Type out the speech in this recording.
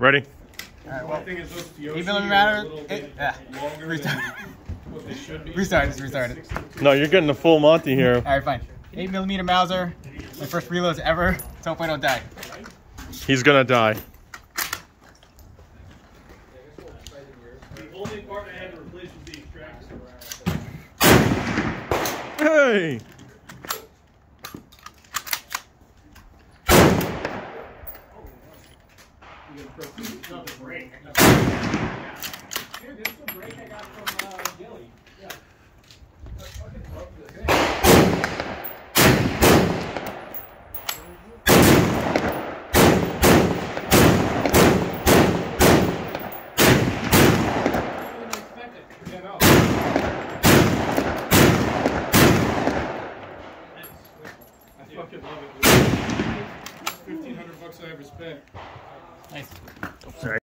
Ready? Alright, well, thing is those Yoshi 8 millimeter. Restart it. No, you're getting the full Monty here. Alright, fine. 8 millimeter Mauser. My first reloads ever. Let's hope I don't die. He's gonna die. The only part I had to replace was the extractor. Hey! It's not the brake. Dude, this is the brake I got from Gilly. Yeah.